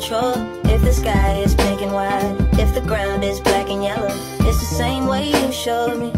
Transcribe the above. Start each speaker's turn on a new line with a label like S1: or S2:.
S1: control. If the sky is pink and white, if the ground is black and yellow, it's the same way you showed me.